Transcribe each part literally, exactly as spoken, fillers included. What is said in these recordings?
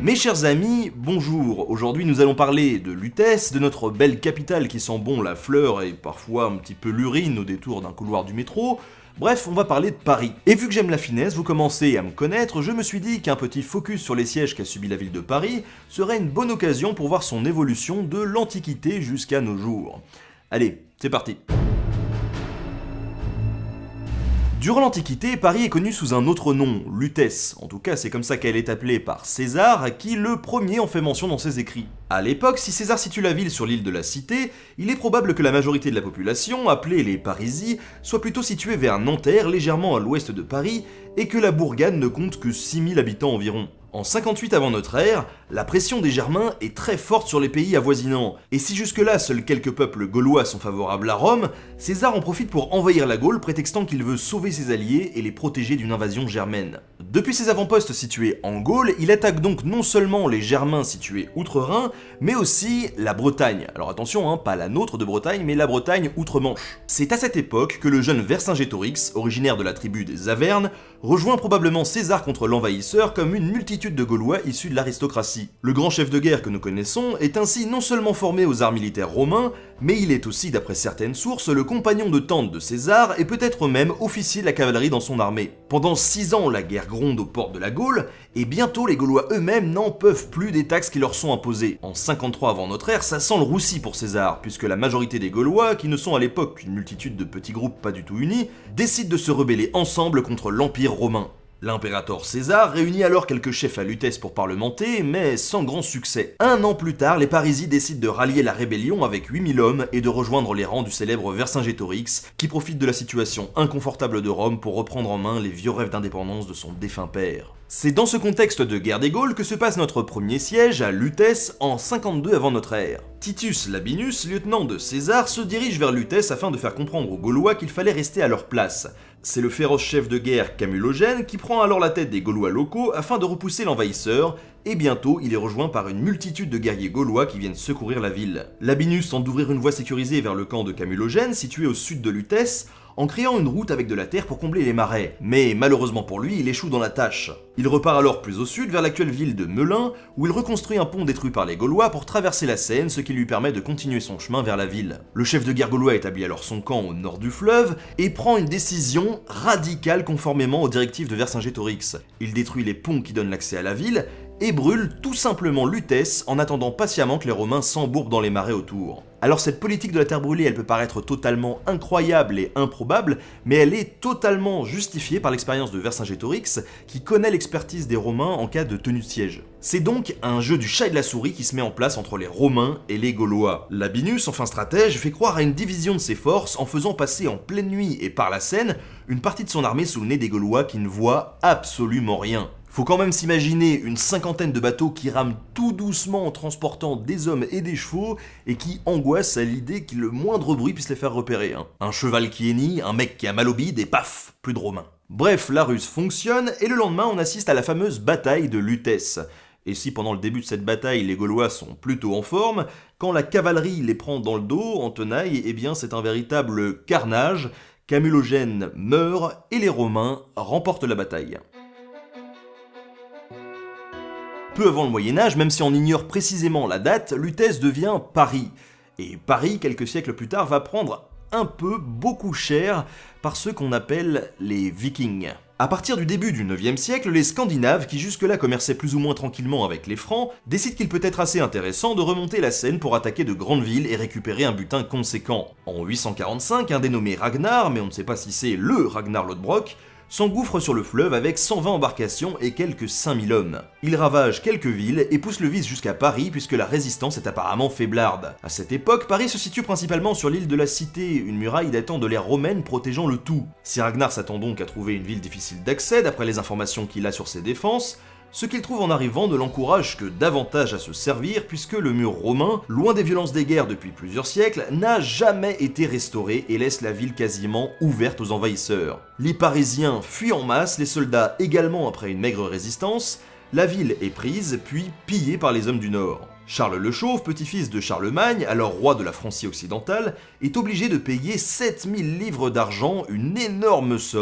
Mes chers amis, bonjour. Aujourd'hui nous allons parler de Lutèce, de notre belle capitale qui sent bon la fleur et parfois un petit peu l'urine au détour d'un couloir du métro. Bref, on va parler de Paris. Et vu que j'aime la finesse, vous commencez à me connaître, je me suis dit qu'un petit focus sur les sièges qu'a subi la ville de Paris serait une bonne occasion pour voir son évolution de l'Antiquité jusqu'à nos jours. Allez, c'est parti. Durant l'Antiquité, Paris est connu sous un autre nom, Lutèce. En tout cas, c'est comme ça qu'elle est appelée par César, qui le premier en fait mention dans ses écrits. À l'époque, si César situe la ville sur l'île de la Cité, il est probable que la majorité de la population, appelée les Parisis, soit plutôt située vers Nanterre, légèrement à l'ouest de Paris, et que la bourgade ne compte que six mille habitants environ. En cinquante-huit avant notre ère, la pression des Germains est très forte sur les pays avoisinants, et si jusque-là seuls quelques peuples gaulois sont favorables à Rome, César en profite pour envahir la Gaule prétextant qu'il veut sauver ses alliés et les protéger d'une invasion germaine. Depuis ses avant-postes situés en Gaule, il attaque donc non seulement les Germains situés outre-Rhin, mais aussi la Bretagne. Alors attention, hein, pas la nôtre de Bretagne, mais la Bretagne outre-Manche. C'est à cette époque que le jeune Vercingétorix, originaire de la tribu des Avernes, rejoint probablement César contre l'envahisseur comme une multitude de Gaulois issus de l'aristocratie. Le grand chef de guerre que nous connaissons est ainsi non seulement formé aux arts militaires romains, mais il est aussi, d'après certaines sources, le compagnon de tente de César et peut-être même officier de la cavalerie dans son armée. Pendant six ans, la guerre gronde aux portes de la Gaule, et bientôt les Gaulois eux-mêmes n'en peuvent plus des taxes qui leur sont imposées. En cinquante-trois avant notre ère, ça sent le roussi pour César, puisque la majorité des Gaulois, qui ne sont à l'époque qu'une multitude de petits groupes pas du tout unis, décident de se rebeller ensemble contre l'Empire romain. L'impérator César réunit alors quelques chefs à Lutèce pour parlementer, mais sans grand succès. Un an plus tard, les Parisis décident de rallier la rébellion avec huit mille hommes et de rejoindre les rangs du célèbre Vercingétorix, qui profite de la situation inconfortable de Rome pour reprendre en main les vieux rêves d'indépendance de son défunt père. C'est dans ce contexte de guerre des Gaules que se passe notre premier siège à Lutèce en cinquante-deux avant notre ère. Titus Labienus, lieutenant de César, se dirige vers Lutèce afin de faire comprendre aux Gaulois qu'il fallait rester à leur place. C'est le féroce chef de guerre Camulogène qui prend alors la tête des Gaulois locaux afin de repousser l'envahisseur, et bientôt il est rejoint par une multitude de guerriers gaulois qui viennent secourir la ville. Labienus tente d'ouvrir une voie sécurisée vers le camp de Camulogène, situé au sud de Lutèce, en créant une route avec de la terre pour combler les marais. Mais malheureusement pour lui, il échoue dans la tâche. Il repart alors plus au sud vers l'actuelle ville de Melun, où il reconstruit un pont détruit par les Gaulois pour traverser la Seine, ce qui lui permet de continuer son chemin vers la ville. Le chef de guerre gaulois établit alors son camp au nord du fleuve et prend une décision radicale conformément aux directives de Vercingétorix. Il détruit les ponts qui donnent l'accès à la ville et brûle tout simplement Lutèce en attendant patiemment que les Romains s'embourbent dans les marais autour. Alors cette politique de la terre brûlée, elle peut paraître totalement incroyable et improbable, mais elle est totalement justifiée par l'expérience de Vercingétorix, qui connaît l'expertise des Romains en cas de tenue de siège. C'est donc un jeu du chat et de la souris qui se met en place entre les Romains et les Gaulois. Labienus, enfin stratège, fait croire à une division de ses forces en faisant passer en pleine nuit et par la Seine une partie de son armée sous le nez des Gaulois qui ne voient absolument rien. Faut quand même s'imaginer une cinquantaine de bateaux qui rament tout doucement en transportant des hommes et des chevaux et qui angoissent à l'idée que le moindre bruit puisse les faire repérer. Hein. Un cheval qui hennit, un mec qui a mal au bide et paf, plus de Romains. Bref, la ruse fonctionne et le lendemain on assiste à la fameuse bataille de Lutèce. Et si pendant le début de cette bataille les Gaulois sont plutôt en forme, quand la cavalerie les prend dans le dos, en tenaille, eh bien c'est un véritable carnage. Camulogène meurt et les Romains remportent la bataille. Peu avant le Moyen-Âge, même si on ignore précisément la date, Lutèce devient Paris. Et Paris, quelques siècles plus tard, va prendre un peu, beaucoup cher, par ceux qu'on appelle les Vikings. À partir du début du neuvième siècle, les Scandinaves, qui jusque-là commerçaient plus ou moins tranquillement avec les Francs, décident qu'il peut être assez intéressant de remonter la Seine pour attaquer de grandes villes et récupérer un butin conséquent. En huit cent quarante-cinq, un dénommé Ragnar, mais on ne sait pas si c'est le Ragnar Lodbrok, s'engouffre sur le fleuve avec cent vingt embarcations et quelques cinq mille hommes. Il ravage quelques villes et pousse le vice jusqu'à Paris puisque la résistance est apparemment faiblarde. À cette époque, Paris se situe principalement sur l'île de la Cité, une muraille datant de l'ère romaine protégeant le tout. Si Ragnar s'attend donc à trouver une ville difficile d'accès d'après les informations qu'il a sur ses défenses, ce qu'il trouve en arrivant ne l'encourage que davantage à se servir puisque le mur romain, loin des violences des guerres depuis plusieurs siècles, n'a jamais été restauré et laisse la ville quasiment ouverte aux envahisseurs. Les Parisiens fuient en masse, les soldats également après une maigre résistance, la ville est prise puis pillée par les hommes du Nord. Charles le Chauve, petit-fils de Charlemagne, alors roi de la Francie occidentale, est obligé de payer sept mille livres d'argent, une énorme somme,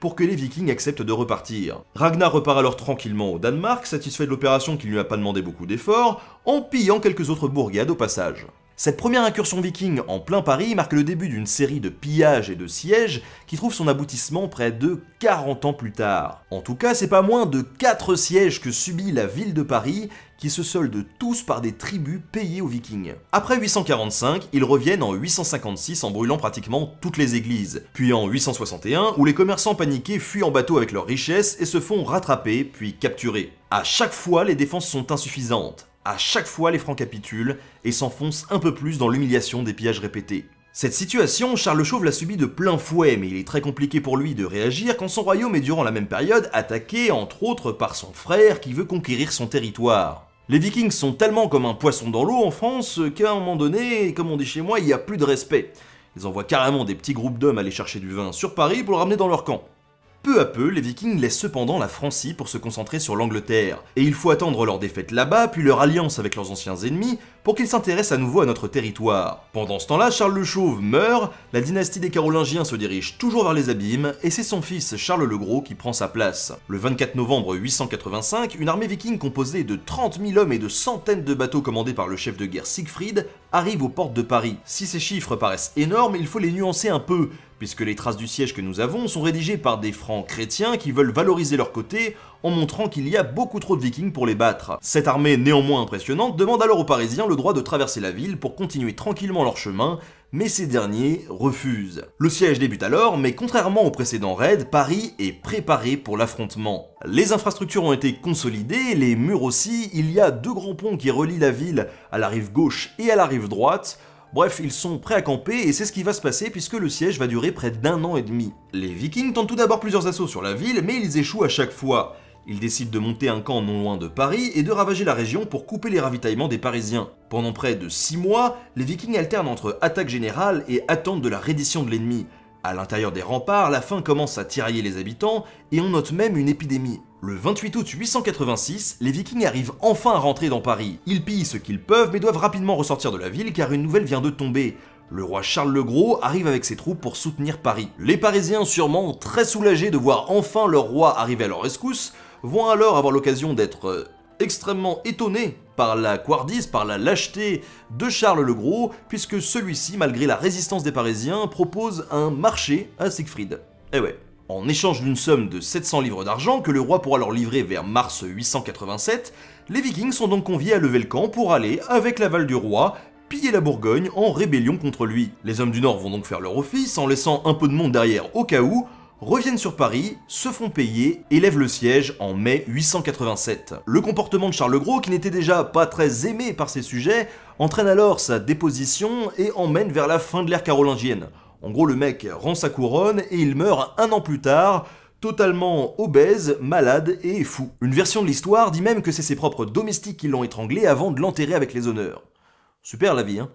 pour que les Vikings acceptent de repartir. Ragnar repart alors tranquillement au Danemark, satisfait de l'opération qui ne lui a pas demandé beaucoup d'efforts, en pillant quelques autres bourgades au passage. Cette première incursion viking en plein Paris marque le début d'une série de pillages et de sièges qui trouve son aboutissement près de quarante ans plus tard. En tout cas, c'est pas moins de quatre sièges que subit la ville de Paris, qui se soldent tous par des tribus payées aux Vikings. Après huit cent quarante-cinq, ils reviennent en huit cent cinquante-six en brûlant pratiquement toutes les églises, puis en huit cent soixante et un où les commerçants paniqués fuient en bateau avec leurs richesses et se font rattraper puis capturer. À chaque fois, les défenses sont insuffisantes. À chaque fois, les Francs capitulent et s'enfoncent un peu plus dans l'humiliation des pillages répétés. Cette situation, Charles le Chauve l'a subie de plein fouet, mais il est très compliqué pour lui de réagir quand son royaume est durant la même période attaqué, entre autres, par son frère qui veut conquérir son territoire. Les Vikings sont tellement comme un poisson dans l'eau en France qu'à un moment donné, comme on dit chez moi, il n'y a plus de respect. Ils envoient carrément des petits groupes d'hommes aller chercher du vin sur Paris pour le ramener dans leur camp. Peu à peu, les Vikings laissent cependant la Francie pour se concentrer sur l'Angleterre, et il faut attendre leur défaite là-bas, puis leur alliance avec leurs anciens ennemis, pour qu'ils s'intéressent à nouveau à notre territoire. Pendant ce temps-là, Charles le Chauve meurt, la dynastie des Carolingiens se dirige toujours vers les abîmes, et c'est son fils Charles le Gros qui prend sa place. Le vingt-quatre novembre huit cent quatre-vingt-cinq, une armée viking composée de trente mille hommes et de centaines de bateaux commandés par le chef de guerre Siegfried arrive aux portes de Paris. Si ces chiffres paraissent énormes, il faut les nuancer un peu, puisque les traces du siège que nous avons sont rédigées par des francs chrétiens qui veulent valoriser leur côté en montrant qu'il y a beaucoup trop de vikings pour les battre. Cette armée néanmoins impressionnante demande alors aux Parisiens le droit de traverser la ville pour continuer tranquillement leur chemin, mais ces derniers refusent. Le siège débute alors, mais contrairement aux précédents raids, Paris est préparé pour l'affrontement. Les infrastructures ont été consolidées, les murs aussi, il y a deux grands ponts qui relient la ville à la rive gauche et à la rive droite. Bref, ils sont prêts à camper et c'est ce qui va se passer puisque le siège va durer près d'un an et demi. Les Vikings tentent tout d'abord plusieurs assauts sur la ville, mais ils échouent à chaque fois. Ils décident de monter un camp non loin de Paris et de ravager la région pour couper les ravitaillements des Parisiens. Pendant près de six mois, les Vikings alternent entre attaque générale et attente de la reddition de l'ennemi. À l'intérieur des remparts, la faim commence à tirailler les habitants et on note même une épidémie. Le vingt-huit août huit cent quatre-vingt-six, les Vikings arrivent enfin à rentrer dans Paris. Ils pillent ce qu'ils peuvent mais doivent rapidement ressortir de la ville car une nouvelle vient de tomber. Le roi Charles le Gros arrive avec ses troupes pour soutenir Paris. Les Parisiens, sûrement très soulagés de voir enfin leur roi arriver à leur rescousse, vont alors avoir l'occasion d'être euh, extrêmement étonnés par la couardise, par la lâcheté de Charles le Gros, puisque celui-ci, malgré la résistance des Parisiens, propose un marché à Siegfried. Eh ouais. En échange d'une somme de sept cents livres d'argent que le roi pourra leur livrer vers mars huit cent quatre-vingt-sept, les Vikings sont donc conviés à lever le camp pour aller, avec l'aval du roi, piller la Bourgogne en rébellion contre lui. Les hommes du Nord vont donc faire leur office en laissant un peu de monde derrière au cas où, reviennent sur Paris, se font payer et lèvent le siège en mai huit cent quatre-vingt-sept. Le comportement de Charles le Gros, qui n'était déjà pas très aimé par ses sujets, entraîne alors sa déposition et emmène vers la fin de l'ère carolingienne. En gros, le mec rend sa couronne et il meurt un an plus tard, totalement obèse, malade et fou. Une version de l'histoire dit même que c'est ses propres domestiques qui l'ont étranglé avant de l'enterrer avec les honneurs. Super la vie, hein.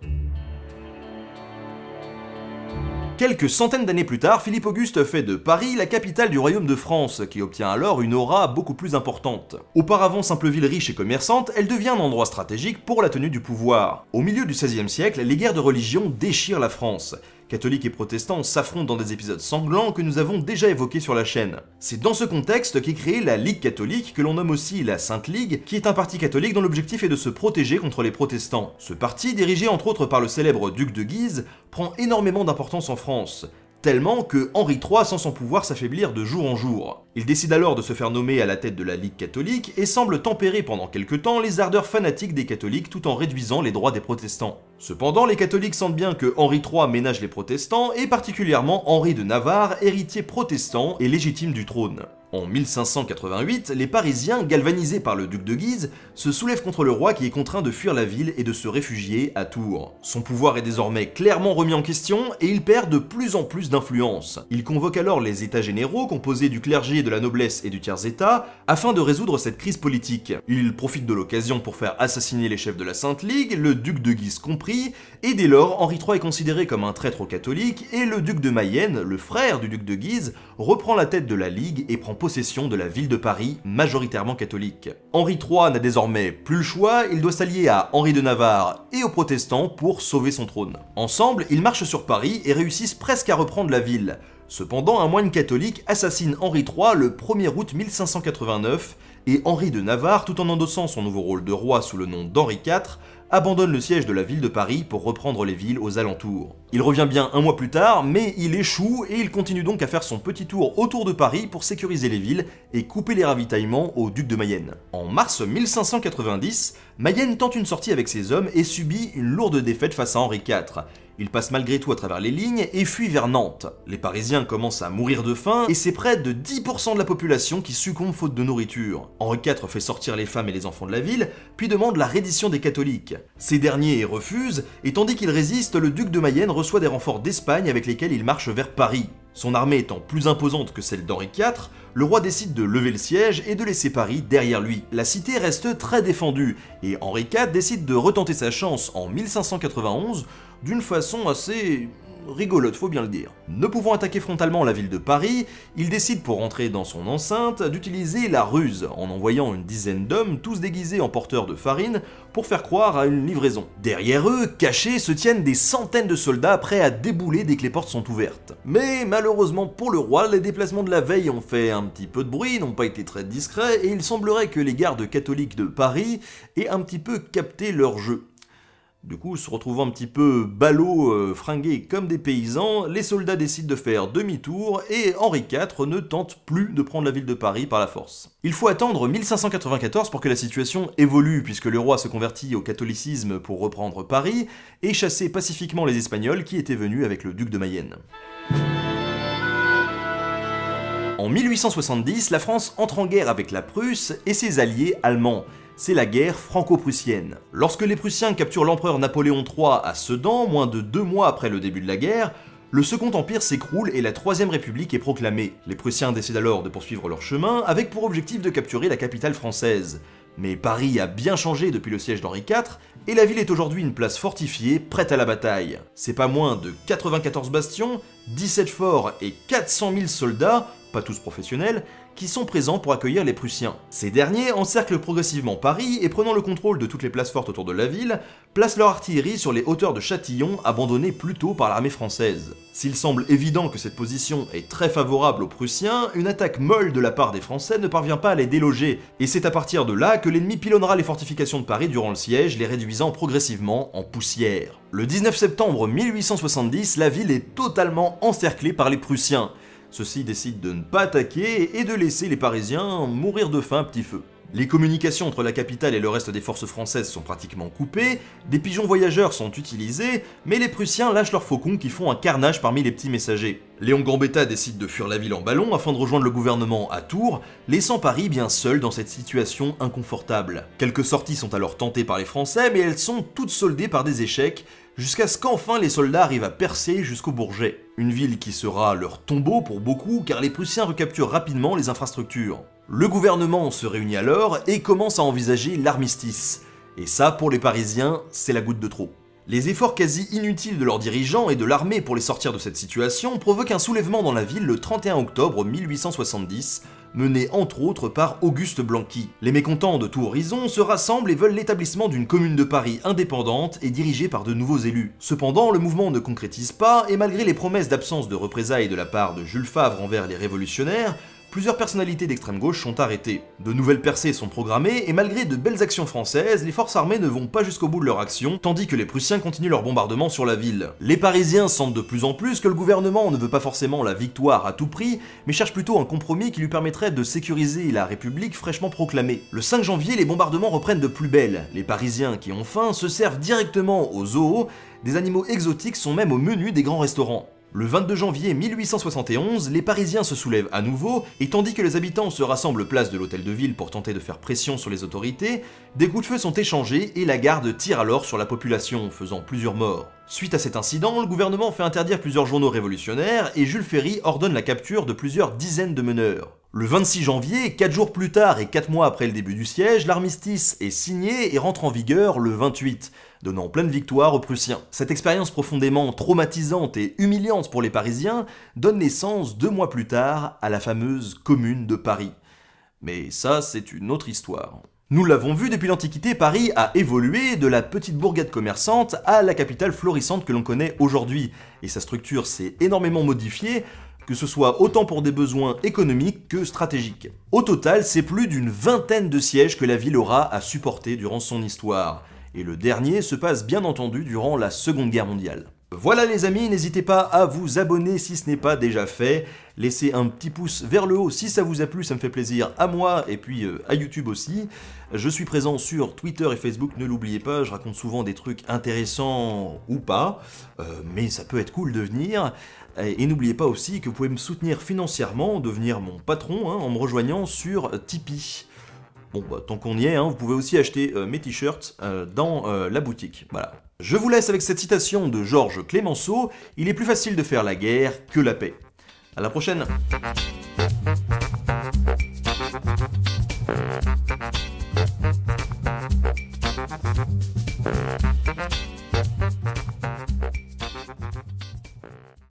Quelques centaines d'années plus tard, Philippe Auguste fait de Paris la capitale du royaume de France, qui obtient alors une aura beaucoup plus importante. Auparavant simple ville riche et commerçante, elle devient un endroit stratégique pour la tenue du pouvoir. Au milieu du seizième siècle, les guerres de religion déchirent la France. Catholiques et protestants s'affrontent dans des épisodes sanglants que nous avons déjà évoqués sur la chaîne. C'est dans ce contexte qu'est créée la Ligue catholique, que l'on nomme aussi la Sainte Ligue, qui est un parti catholique dont l'objectif est de se protéger contre les protestants. Ce parti, dirigé entre autres par le célèbre duc de Guise, prend énormément d'importance en France. Tellement que Henri trois sent son pouvoir s'affaiblir de jour en jour. Il décide alors de se faire nommer à la tête de la Ligue catholique et semble tempérer pendant quelque temps les ardeurs fanatiques des catholiques tout en réduisant les droits des protestants. Cependant, les catholiques sentent bien que Henri trois ménage les protestants et particulièrement Henri de Navarre, héritier protestant et légitime du trône. En mille cinq cent quatre-vingt-huit, les Parisiens, galvanisés par le duc de Guise, se soulèvent contre le roi qui est contraint de fuir la ville et de se réfugier à Tours. Son pouvoir est désormais clairement remis en question et il perd de plus en plus d'influence. Il convoque alors les États généraux, composés du clergé, de la noblesse et du tiers-état, afin de résoudre cette crise politique. Il profite de l'occasion pour faire assassiner les chefs de la Sainte Ligue, le duc de Guise compris, et dès lors, Henri trois est considéré comme un traître aux catholiques et le duc de Mayenne, le frère du duc de Guise, reprend la tête de la Ligue et prend possession de la ville de Paris, majoritairement catholique. Henri trois n'a désormais plus le choix, il doit s'allier à Henri de Navarre et aux protestants pour sauver son trône. Ensemble, ils marchent sur Paris et réussissent presque à reprendre la ville. Cependant, un moine catholique assassine Henri trois le premier août mille cinq cent quatre-vingt-neuf, et Henri de Navarre, tout en endossant son nouveau rôle de roi sous le nom d'Henri quatre, abandonne le siège de la ville de Paris pour reprendre les villes aux alentours. Il revient bien un mois plus tard, mais il échoue et il continue donc à faire son petit tour autour de Paris pour sécuriser les villes et couper les ravitaillements au duc de Mayenne. En mars mille cinq cent quatre-vingt-dix, Mayenne tente une sortie avec ses hommes et subit une lourde défaite face à Henri quatre. Il passe malgré tout à travers les lignes et fuit vers Nantes. Les Parisiens commencent à mourir de faim et c'est près de dix pour cent de la population qui succombe faute de nourriture. Henri quatre fait sortir les femmes et les enfants de la ville, puis demande la reddition des catholiques. Ces derniers refusent, et tandis qu'il résiste, le duc de Mayenne reçoit des renforts d'Espagne avec lesquels il marche vers Paris. Son armée étant plus imposante que celle d'Henri quatre, le roi décide de lever le siège et de laisser Paris derrière lui. La cité reste très défendue, et Henri quatre décide de retenter sa chance en mille cinq cent quatre-vingt-onze d'une façon assez rigolote, faut bien le dire. Ne pouvant attaquer frontalement la ville de Paris, il décide pour rentrer dans son enceinte d'utiliser la ruse, en envoyant une dizaine d'hommes, tous déguisés en porteurs de farine, pour faire croire à une livraison. Derrière eux, cachés, se tiennent des centaines de soldats prêts à débouler dès que les portes sont ouvertes. Mais malheureusement pour le roi, les déplacements de la veille ont fait un petit peu de bruit, n'ont pas été très discrets, et il semblerait que les gardes catholiques de Paris aient un petit peu capté leur jeu. Du coup, se retrouvant un petit peu ballots, euh, fringués comme des paysans, les soldats décident de faire demi-tour et Henri quatre ne tente plus de prendre la ville de Paris par la force. Il faut attendre mille cinq cent quatre-vingt-quatorze pour que la situation évolue, puisque le roi se convertit au catholicisme pour reprendre Paris et chasser pacifiquement les Espagnols qui étaient venus avec le duc de Mayenne. En mille huit cent soixante-dix, la France entre en guerre avec la Prusse et ses alliés allemands. C'est la guerre franco-prussienne. Lorsque les Prussiens capturent l'empereur Napoléon trois à Sedan, moins de deux mois après le début de la guerre, le Second Empire s'écroule et la Troisième République est proclamée. Les Prussiens décident alors de poursuivre leur chemin, avec pour objectif de capturer la capitale française. Mais Paris a bien changé depuis le siège d'Henri quatre, et la ville est aujourd'hui une place fortifiée, prête à la bataille. C'est pas moins de quatre-vingt-quatorze bastions, dix-sept forts et quatre cent mille soldats, pas tous professionnels, qui sont présents pour accueillir les Prussiens. Ces derniers encerclent progressivement Paris et prenant le contrôle de toutes les places fortes autour de la ville, placent leur artillerie sur les hauteurs de Châtillon, abandonnées plus tôt par l'armée française. S'il semble évident que cette position est très favorable aux Prussiens, une attaque molle de la part des Français ne parvient pas à les déloger, et c'est à partir de là que l'ennemi pilonnera les fortifications de Paris durant le siège, les réduisant progressivement en poussière. Le dix-neuf septembre mille huit cent soixante-dix, la ville est totalement encerclée par les Prussiens. Ceux-ci décident de ne pas attaquer et de laisser les Parisiens mourir de faim à petit feu. Les communications entre la capitale et le reste des forces françaises sont pratiquement coupées, des pigeons voyageurs sont utilisés, mais les Prussiens lâchent leurs faucons qui font un carnage parmi les petits messagers. Léon Gambetta décide de fuir la ville en ballon afin de rejoindre le gouvernement à Tours, laissant Paris bien seul dans cette situation inconfortable. Quelques sorties sont alors tentées par les Français, mais elles sont toutes soldées par des échecs, jusqu'à ce qu'enfin les soldats arrivent à percer jusqu'au Bourget. Une ville qui sera leur tombeau pour beaucoup, car les Prussiens recapturent rapidement les infrastructures. Le gouvernement se réunit alors et commence à envisager l'armistice. Et ça, pour les Parisiens, c'est la goutte de trop. Les efforts quasi inutiles de leurs dirigeants et de l'armée pour les sortir de cette situation provoquent un soulèvement dans la ville le trente et un octobre mille huit cent soixante-dix, mené entre autres par Auguste Blanqui. Les mécontents de tout horizon se rassemblent et veulent l'établissement d'une commune de Paris indépendante et dirigée par de nouveaux élus. Cependant, le mouvement ne concrétise pas, et malgré les promesses d'absence de représailles de la part de Jules Favre envers les révolutionnaires, plusieurs personnalités d'extrême gauche sont arrêtées. De nouvelles percées sont programmées, et malgré de belles actions françaises, les forces armées ne vont pas jusqu'au bout de leur action, tandis que les Prussiens continuent leur bombardement sur la ville. Les Parisiens sentent de plus en plus que le gouvernement ne veut pas forcément la victoire à tout prix, mais cherche plutôt un compromis qui lui permettrait de sécuriser la République fraîchement proclamée. Le cinq janvier, les bombardements reprennent de plus belle. Les Parisiens qui ont faim se servent directement au zoo, des animaux exotiques sont même au menu des grands restaurants. Le vingt-deux janvier mille huit cent soixante et onze, les Parisiens se soulèvent à nouveau, et tandis que les habitants se rassemblent place de l'hôtel de ville pour tenter de faire pression sur les autorités, des coups de feu sont échangés et la garde tire alors sur la population, faisant plusieurs morts. Suite à cet incident, le gouvernement fait interdire plusieurs journaux révolutionnaires et Jules Ferry ordonne la capture de plusieurs dizaines de meneurs. Le vingt-six janvier, quatre jours plus tard et quatre mois après le début du siège, l'armistice est signé et rentre en vigueur le vingt-huit, donnant pleine victoire aux Prussiens. Cette expérience profondément traumatisante et humiliante pour les Parisiens donne naissance deux mois plus tard à la fameuse Commune de Paris. Mais ça, c'est une autre histoire. Nous l'avons vu, depuis l'Antiquité, Paris a évolué de la petite bourgade commerçante à la capitale florissante que l'on connaît aujourd'hui, et sa structure s'est énormément modifiée, que ce soit autant pour des besoins économiques que stratégiques. Au total, c'est plus d'une vingtaine de sièges que la ville aura à supporter durant son histoire, et le dernier se passe bien entendu durant la Seconde Guerre mondiale. Voilà les amis, n'hésitez pas à vous abonner si ce n'est pas déjà fait, laissez un petit pouce vers le haut si ça vous a plu, ça me fait plaisir à moi et puis euh, à YouTube aussi. Je suis présent sur Twitter et Facebook, ne l'oubliez pas, je raconte souvent des trucs intéressants ou pas, euh, mais ça peut être cool de venir. Et, et n'oubliez pas aussi que vous pouvez me soutenir financièrement, devenir mon patron hein, en me rejoignant sur Tipeee. Bon bah tant qu'on y est, hein, vous pouvez aussi acheter euh, mes t-shirts euh, dans euh, la boutique, voilà. Je vous laisse avec cette citation de Georges Clémenceau, il est plus facile de faire la guerre que la paix. À la prochaine. We'll be right back.